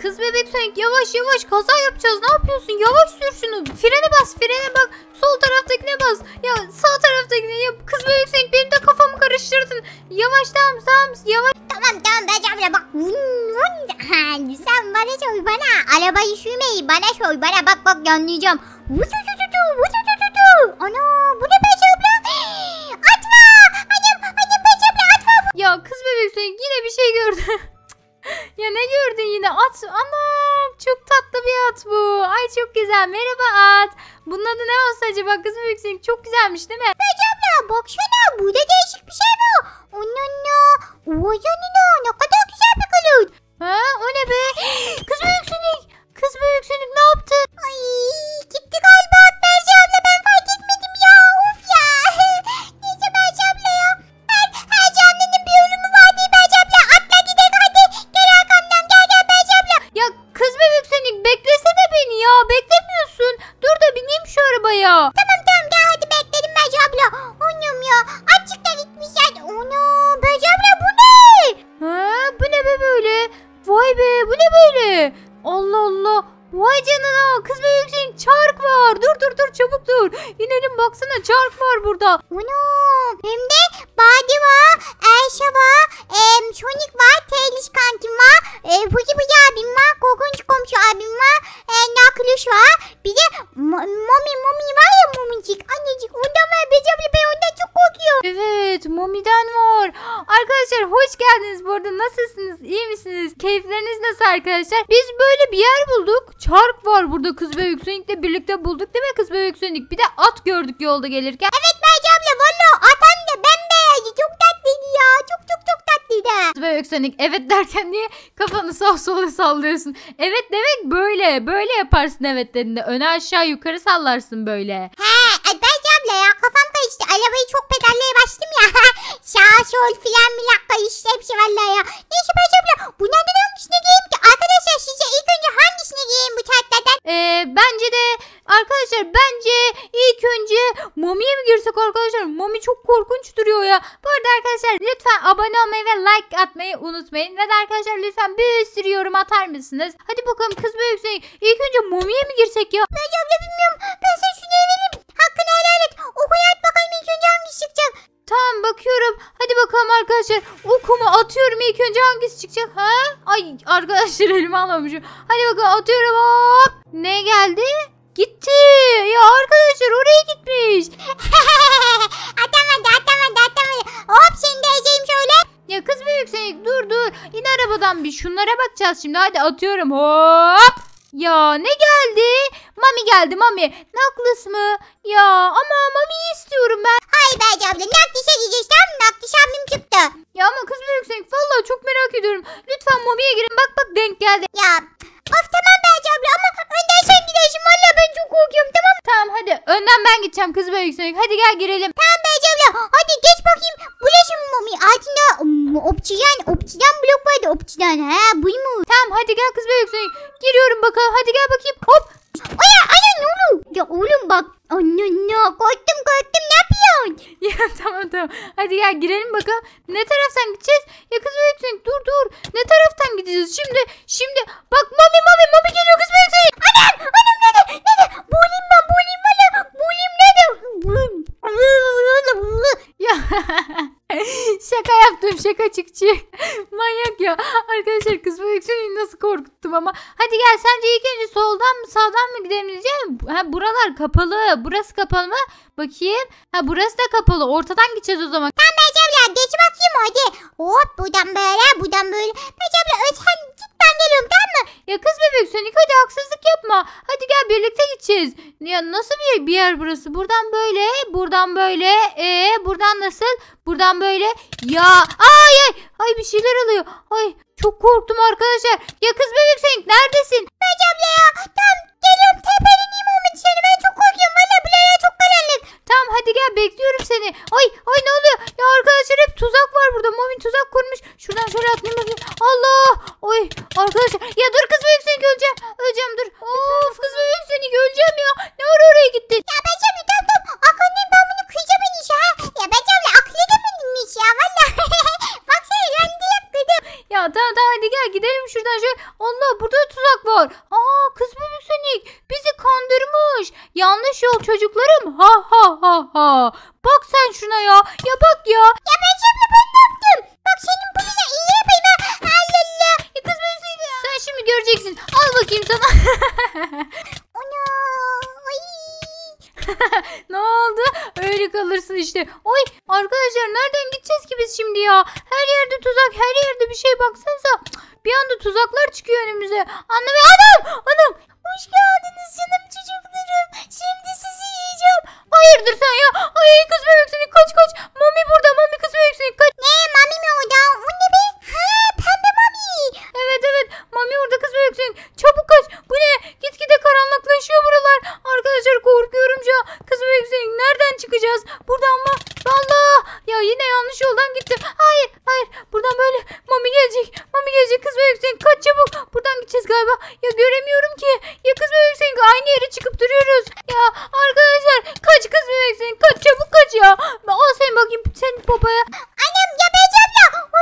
Kız bebek Sonic yavaş yavaş kaza yapacağız. Ne yapıyorsun? Yavaş sür şunu. Frene bas, frene bak. Sol taraftakine bas. Ya sağ taraftakine. Ya kız bebek Sonic benim de kafamı karıştırdın. Yavaş tamam yavaş. Tamam Beyci abla bak. Sen bana soy bana. Arabayı sürmeyi bana soy bana. Bak yanlayacağım. Ana bu ne Beyci abla? Atma. Annem Beyci abla atma. Ya kız bebek Sonic yine bir şey gördü. Ya ne gördün yine? At. Anam çok tatlı bir at bu. Ay çok güzel. Merhaba at. Bunun adı ne olsa acaba? Kız bebek Sonic çok güzelmiş değil mi? Beyci abla baksana burada değişik bir şey var. Onunla. Oy canına ne kadar güzel bir kılıç. Ha o ne be? Kız bebek Sonic. Kız bebek Sonic ne yaptı? Ay gitti galiba Beyci abla ben fark etmedim ya. Of ya. Neyse Beyci abla ya. Her canlının bir ölümü var diye Beyci abla. Atla gidelim hadi. Gel arkamdan gel Beyci abla. Ya kız bebek Sonic beklesene beni ya. Beklemiyorsun. Dur da bineyim şu arabaya. Tamam gel hadi bekledim Beyci abla. Annem ya açıkta gitmiş ya. Ana Beyci abla bu ne? Ha bu ne be böyle? Vay be bu ne böyle? Allah Allah. Vay canına kız bebek Sonic çark var. Dur çabuk dur. İnelim baksana çark var burada. Ana hem de Badi var, Ayşe var, Sonic var, Teliş kankim var, Puci abim var, Korkunç komşu abim var, Nakluş var. Bir de Mami var ya Momicik. Annecik ondan var Beyci abla ben ondan çok korkuyorum. Evet Momi'den var. Arkadaşlar hoş geldiniz bu arada. Nasılsınız? İyi misiniz? Keyifleriniz nasıl arkadaşlar? Biz böyle bir yer bulduk. Çark var burada kız bebek Sonic'le birlikte bulduk değil mi kız bebek Sonic? Bir de at gördük yolda gelirken. Evet Beyci abla valla atan da bembeyazdı. Çok tatlıydı ya. Çok tatlıydı. Kız bebek Sonic evet derken niye kafanı sağ sola sallıyorsun? Evet demek böyle. Böyle yaparsın evet dediğinde. Öne aşağı yukarı sallarsın böyle. He Beyci abla ya kafam karıştı. Arabayı çok pedallaya bastım ya. Sağ sol filan milak karıştı hepsi valla ya. Neyse Beyci abla bunlardan hangisine giyeyim ki? Arkadaşlar sizce ilk önce hangisine giyeyim bu tatlıdan? Bence de arkadaşlar ilk önce Momi'ye mi girsek arkadaşlar? Momi çok korkunç duruyor ya. Bu arada arkadaşlar lütfen abone olmayı ve like atmayı unutmayın. Ve de arkadaşlar lütfen bir sürü yorum atar mısınız? Hadi bakalım kız bebek Sonic. İlk önce Momi'ye mi girsek ya? Beyci abla bilmiyorum. Ben sen şunu vereyim. Hakkını helal et. Okuya at bakalım ilk önce hangisi çıkacak. Tamam bakıyorum. Hadi bakalım arkadaşlar. Okumu atıyorum ilk önce hangisi çıkacak? Ha? Ay arkadaşlar elime almamışım. Hadi bakalım atıyorum. Hop. Ne geldi? Gitti. Ya arkadaşlar oraya gitmiş. Atamadı. Hop seni de ezeyim şöyle. Ya kız bebek Sonic dur. İn arabadan bir şunlara bakacağız şimdi. Hadi atıyorum. Hop. Ya ne geldi? Mami geldi Mami. Naklıs mı? Ya ama Mami'yi istiyorum ben. Hayır Beyci abla Nakdiş'e gideceğiz tamam mı? Nakdiş abim çıktı. Ya ama kız bebek Sonic vallahi çok merak ediyorum. Lütfen Mami'ye girin. Bak denk geldi. Ya of tamam Beyci abla ama önden sen gidiyorsun. Valla ben çok korkuyorum tamam mı? Tamam hadi. Önden ben gideceğim kız bebek Sonic. Hadi gel girelim. Tamam Beyci abla hadi geç bakayım. Bu ne şimdi mami? Altında opsiyon blok vardı opsiyon. Ha buymuş. Tamam hadi gel kız bebek Sonic. Giriyorum bakalım. Hadi gel bakayım. Hop. Ana ne oluyor? Ya oğlum bak. Anne korktum ne yapıyorsun? Ya tamam. Hadi gel girelim bakalım. Ne taraftan gideceğiz? Ya kız bebek Sonic dur. Ne taraftan gideceğiz? Şimdi bak Mami geliyor kız bebek Sonic. Anam nerede? Bulayım valla. Bulayım nerede? Ya şaka yaptım şakacıkçı. Manyak ya. Arkadaşlar kız bebek Sonic'i nasıl korkuttum ama. Hadi gel sence ilk önce soldan mı sağdan mı gidelim diyeceğim. Ha buralar kapalı. Burası kapalı mı? Bakayım. Ha burası da kapalı. Ortadan gideceğiz o zaman. Tamam Beyci abla geç bakayım hadi. Hop buradan böyle. Beyci abla sen git ben geliyorum tamam mı? Ya kız bebek Sonic hadi haksızlık yapma. Hadi gel birlikte gideceğiz. Ya nasıl bir yer burası? Buradan böyle. Buradan nasıl? Buradan böyle. Ya ay bir şeyler oluyor. Ay çok korktum arkadaşlar. Ya kız bebek Sonic neredesin? Beyci abla ya tamam geliyorum tepeleneyim o seni ben çok korkuyorum valla buraya çok karanlık. Tamam hadi gel bekliyorum seni. Ay ne oluyor? Ya arkadaşlar hep tuzak var burada. Mami tuzak kurmuş. Şuradan şöyle atlayayım bakayım. Allah! Ay arkadaşlar. Ya dur kız bebek Sonic öleceğim dur. Of kız bebek Sonic öleceğim ya. Ne ara oraya gittin? Ya Beyci abla tamam. Akıllı ben bunu kıyacağım en iyisi ha. Ya Beyci abla aklı edemedinmiş ya valla. Baksana ben direkt kıydım. Ya tamam hadi gel gidelim şuradan şöyle. Allah burada da tuzak var. Aa, kız bebek Sonic bizi kandırmış. Yanlış yol çocuklarım. Ha ha ha ha. Bak sen şuna ya. Ya bak ya. Ya Beyci abla ben ne yaptım? Bak senin burnuna iyi yapayım ha. Allah Allah. Ya kız bebek Sonic sen şimdi göreceksin. Al bakayım sana. Ana. Ay. Ne oldu? Öyle kalırsın işte. Oy arkadaşlar nereden gideceğiz ki biz şimdi ya? Her yerde tuzak, her yerde bir şey, baksanıza. Bir anda tuzaklar çıkıyor önümüze. Anam! Hoş geldiniz canım çocuklarım. Şimdi sizi yiyeceğim. Hayırdır sen ya? Ay kız bebek Sonic kaç. Mami burada, Mami kız bebek Sonic kaç. Ne mami mi orada? O ne be? Ha pembe mami. Evet Mami orada kız bebek Sonic. Çabuk kaç. Bu ne? Gitgide karanlıklaşıyor buralar. Arkadaşlar korkuyorum şu an. Kız bebek Sonic nereden çıkacağız? Buradan mı? Allah! Ya yine yanlış yoldan gittim. Hayır. Buradan böyle Mami gelecek. Kız bebek Sonic kaç çabuk. Buradan gideceğiz galiba. Ya göremiyorum ki. Ya kız bebek Sonic aynı yere çıkıp duruyoruz. Ya arkadaşlar kaç kız bebek Sonic kaç çabuk kaç ya. Al sen bakayım senin popaya. Annem ya Beyci abla.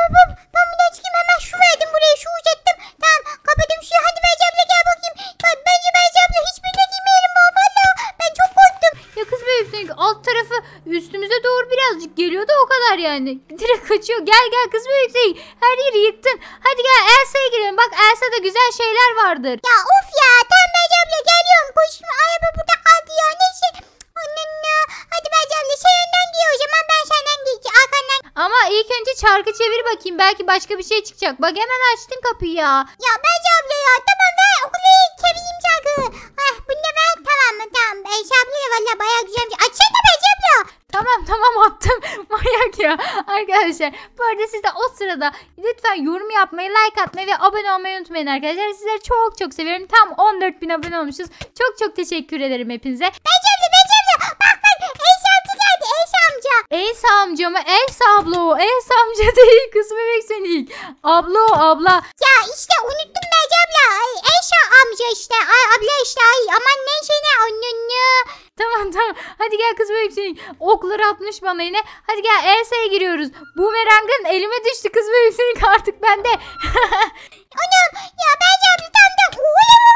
Ben buradan çıkayım hemen şu verdim buraya şu uzattım. Tamam kapadım şu hadi Beyci abla gel bakayım. Bence Beyci abla hiçbirine giymeyelim ha valla. Ben çok korktum. Ya kız bebek Sonic alt tarafı üstümüze doğru birazcık geliyordu o kadar yani. Direkt kaçıyor. Gel kız bebek Sonic. Her yeri yıktın. Hadi gel Elsa'ya girelim. Bak Elsa'da güzel şeyler vardır. Ya of ya tamam Beyci abla geliyorum. Koşma araba burada kaldı ya neyse. Anne hadi Beyci abla sen önden giy o zaman ben senden giyeceğim arkandan. Ama ilk önce çarkı çevir bakayım. Belki başka bir şey çıkacak. Bak hemen açtın kapıyı ya. Ya Beyci abla ya tamam ver okulu çevireyim şarkı. Bunu da ver tamam mı tamam. Beyci abla ya valla bayağı güzel bir şey. Açsana Beyci abla. Tamam attım. Manyak ya. Arkadaşlar bu arada siz de o sırada lütfen yorum yapmayı, like atmayı ve abone olmayı unutmayın arkadaşlar. Sizleri çok seviyorum. Tam 14.000 abone olmuşuz. Çok teşekkür ederim hepinize. Beyci abla bak Eysa amca geldi Eysa amca. Elsa amca mı? Elsa abla o. Elsa amca değil kız bebek Sonic. Abla o abla. Ya işte unuttum Beyci abla. Eysa amca işte. Ay abla işte aman neyse ne anne. Tamam. Hadi gel kız bebek Sonic. Okları atmış bana yine. Hadi gel Elsa'ya giriyoruz. Bumerangın elime düştü kız bebek Sonic artık bende. Anam ya Beyci abla tamam.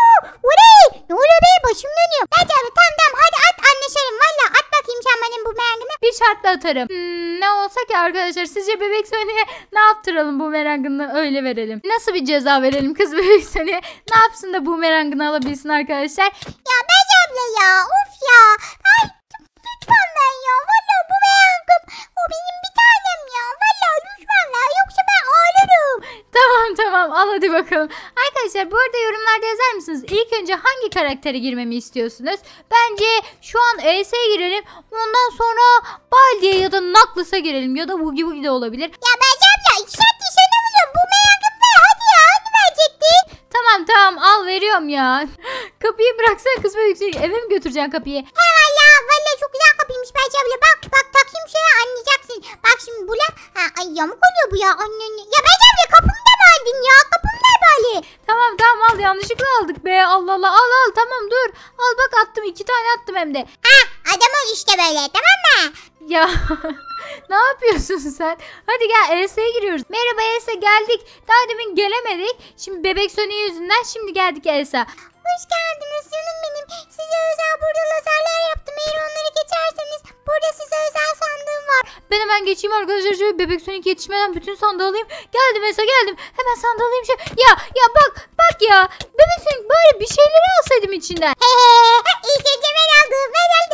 Oley. Ne oluyor be başım dönüyor. Beyci abla tamam hadi at anlaşalım. Valla at bakayım sen benim bumerangımı. Bir şartla atarım. Ne olsa ki arkadaşlar sizce bebek Sonic'e ne yaptıralım bumerangını öyle verelim. Nasıl bir ceza verelim kız bebek Sonic'e? Ne yapsın da bumerangını alabilsin arkadaşlar? Ya Beyci abla ya of ya. Ay lütfen ben ya. Valla bumerangım. O benim bir tanem ya. Valla lütfen ya. Yoksa ben ağlarım. Tamam al hadi bakalım. Arkadaşlar bu arada yorumlarda yazar mısınız? İlk önce hangi karaktere girmemi istiyorsunuz? Bence şu an Elsa'ya girelim. Ondan sonra Baldi'ye ya da Knuckles'a girelim. Ya da Woogie Woogie de olabilir. Ya Beyci abla 2 saattir sana vuruyorum. Bumerangım ver hadi ya. Hani verecektin? Tamam al veriyorum ya. Kapıyı bıraksana kız böyle yüksek. Eve mi götüreceksin kapıyı? He valla çok güzel kapıymış Beyci abla. Bak takayım şöyle anlayacaksın. Bak şimdi bu la. Ay yamuk oluyor bu ya. Anne. Ya Beyci abla kapımı da verdin ya. Kapımı da böyle. Tamam al yanlışlıkla aldık be. Allah al tamam dur. Al bak attım 2 tane attım hem de. Adam ol işte böyle tamam mı? Ya ne yapıyorsun sen? Hadi gel Elsa'ya giriyoruz. Merhaba Elsa geldik. Daha demin gelemedik. Şimdi bebek Sonic yüzünden şimdi geldik Elsa. Hoş geldiniz canım benim. Size özel burada lazerler yaptım. Eğer onları geçerseniz burada size özel sandığım var. Ben hemen geçeyim arkadaşlar. Şöyle bebek Sonic yetişmeden bütün sandığı alayım. Geldim Elsa geldim. Hemen sandığı alayım. Ya bak ya. Bebek Sonic böyle bir şeyleri alsaydım içinden. İlk önce ben aldım.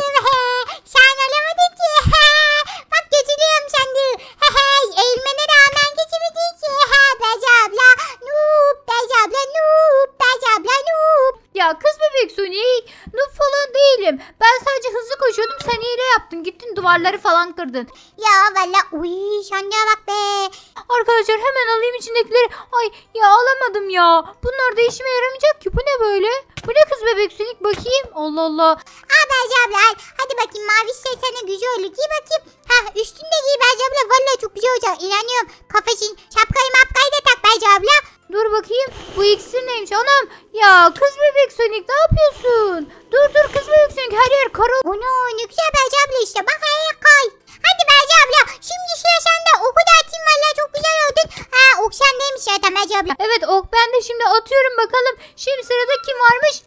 Sen alamadın ki. Bak götürüyorum sandığı. Eğilmene rağmen geçemedin ki. Beyci abla noob. Beyci abla noob. Beyci abla noob. Ya kız bebek Sonic noob falan değilim. Ben sadece hızlı koşuyordum. Sen hile yaptın. Gittin duvarları falan kırdın. Ya valla uy şanlığa bak be. Arkadaşlar hemen alayım içindekileri. Ay ya alamadım ya. Bunlar da işime yaramayacak ki. Bu ne böyle? Bu ne kız bebek Sonic bakayım. Allah Allah. Beyci abla hadi bakayım mavi şey sana güzel olur. Giy bakayım. Üstünde giy Beyci abla. Valla çok güzel olacak. İnanıyorum. Kafasın şapkayı mapkayı da tak Beyci abla. Dur bakayım. Bu iksir neymiş anam? Ya kız bebek Sonic ne yapıyorsun? Dur kız bebek Sonic her yer kara. Onu ne güzel Beyci abla işte. Bak her yer kay. Hadi Beyci abla. Şimdi sıra sende. Oku da atayım valla çok güzel oldu. vurdun. Ha ok sendeymiş zaten Ece abla. Evet ok ben de şimdi atıyorum bakalım. Şimdi sırada kim varmış?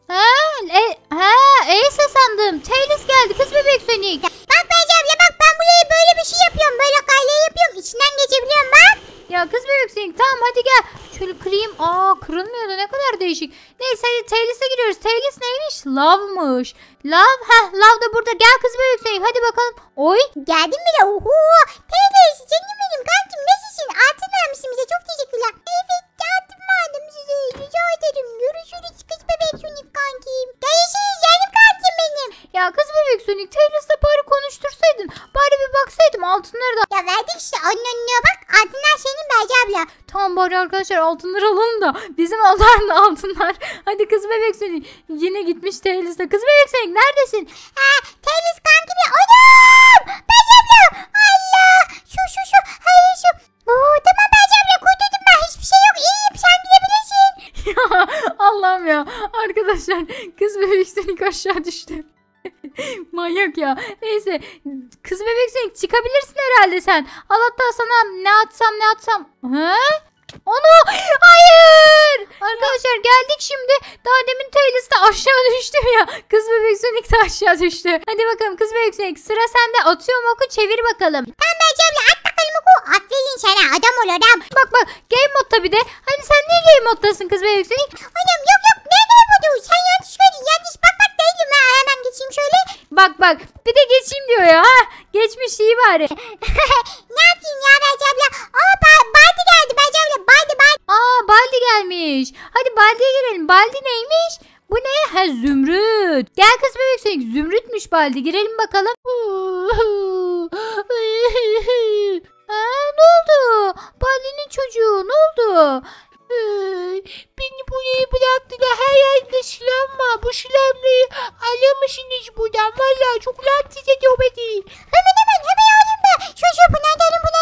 Elsa sandım. Taylor geldi kız bebek Sonic. Bak Ece abla bak ben buraya böyle bir şey yapıyorum. Böyle kale yapıyorum. İçinden geçebiliyorum bak. Ya kız bebek Sonic tamam hadi gel. Şöyle kırayım. Kırılmıyor da ne kadar değişik. Neyse hadi Taylor'a gidiyoruz. Taylor neymiş? Love'mış. Love da burada. Gel kız bebek Sonic hadi bakalım. Oy. Geldin mi de? Oho. Teyze canım benim kankim nasılsın? Altın vermişsin bize çok teşekkürler. Evet altın verdim size. Rica ederim. Görüşürüz kız bebek Sonic kankim. Görüşürüz canım kankim benim. Ya kız bebek Sonic Taylor'la bari konuştursaydın. Bari bir baksaydım altınları da. Ya verdik işte önüne bak. Altınlar senin Ece abla. Tamam bari arkadaşlar altınları alalım da bizim alalım da altınlar. Hadi kız bebek Sonic. Yine gitmiş Taylor'la. Kız bebek Sonic neredesin? Ha Taylor kankim. Anam. Ece abla. Allah. Şu. Hayır şu. Oo, tamam Ece abla kurtuldum ben. Hiçbir şey yok. İyiyim sen gidebilirsin. Ya Allah'ım ya. Arkadaşlar kız bebek Sonic aşağı düştü. Manyak ya. Neyse. Kız bebek Sonic çıkabilirsin herhalde sen. Al hatta sana ne atsam. Onu hayır. Arkadaşlar geldik şimdi. Daha demin Taylor'da aşağı düştüm ya. Kız bebek Sonic de aşağı düştü. Hadi bakalım kız bebek Sonic sıra sende. Atıyorum oku çevir bakalım. Tamam Ece abla at bakalım oku. Aferin sana adam ol adam. Bak game modda bir de. Hani sen niye game moddasın kız bebek Sonic? Anam yok ne bu? Sen yanlış gördün. Yanlış bak değilim ha. Hemen geçeyim şöyle. Bak bir de geçeyim diyor ya. Geçmiş iyi bari. Ne yapayım ya Ece abla? Baldi geldi Ece abla. Baldi. Baldi gelmiş. Hadi Baldi'ye girelim. Baldi neymiş? Bu ne? Zümrüt. Gel kız bebek Sonic. Zümrütmüş Baldi. Girelim bakalım. Ne oldu? Baldi'nin çocuğu ne oldu? Beni buraya bıraktılar. Her yerde silah var. Bu silahları alamışsınız buradan. Valla çok rahatsız ediyor beni. Hemen alayım ben. Şu bu ne derim. Bu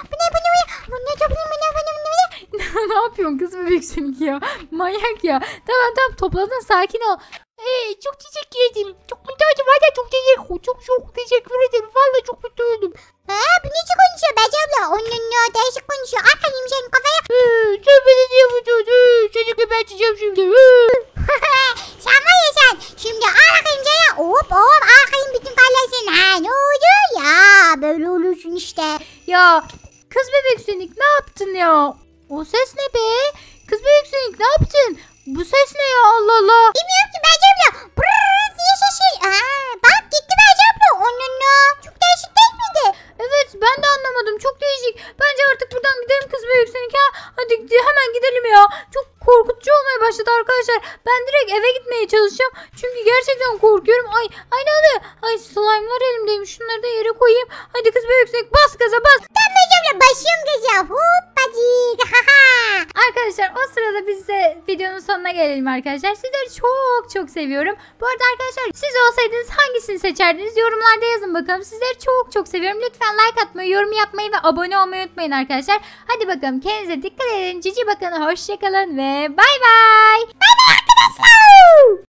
Ne yapıyorsun kız bebek Sonic ya? Manyak ya. Tamam topladın sakin ol. Çok teşekkür ederim. Çok mutlu oldum. Valla çok teşekkür ederim. Valla çok mutlu oldum. Bu niçin konuşuyor Ece abla? Onun değişik konuşuyor. Aferin senin kafaya. Sen beni niye vuruyorsun? Seni geberteceğim şimdi. Sen var ya sen. Şimdi al bakayım sana. Hop al bakayım bütün kalesini. Ne oldu ya? Böyle olursun işte. Ya kız bebek Sonic ne yaptın ya? O ses ne be? Kız bebek Sonic ne yaptın? Bu ses ne ya Allah Allah. Bilmiyorum ki Ece abla. Brrrr diye şaşır. Bak gitti Ece abla. Onun çok değişik değil miydi? Evet ben de anlamadım çok değişik. Bence artık buradan gidelim kız bebek Sonic ha. Hadi hemen gidelim ya. Çok korkutucu olmaya başladı arkadaşlar. Ben direkt eve gitmeye çalışacağım. Çünkü gerçekten korkuyorum. Ay ne oluyor? Ay slime'lar elimdeymiş. Şunları da yere koyayım. Hadi kız bebek Sonic bas gaza bas. Tamam Ece abla başlıyorum gaza. Hoppacık. Arkadaşlar o sırada biz de videonun sonuna gelelim arkadaşlar. Sizleri çok seviyorum. Bu arada arkadaşlar siz olsaydınız hangisini seçerdiniz? Yorumlarda yazın bakalım. Sizleri çok seviyorum. Lütfen like atmayı, yorum yapmayı ve abone olmayı unutmayın arkadaşlar. Hadi bakalım kendinize dikkat edin. Cici bakın. Hoşçakalın ve bay bay. Arkadaşlar.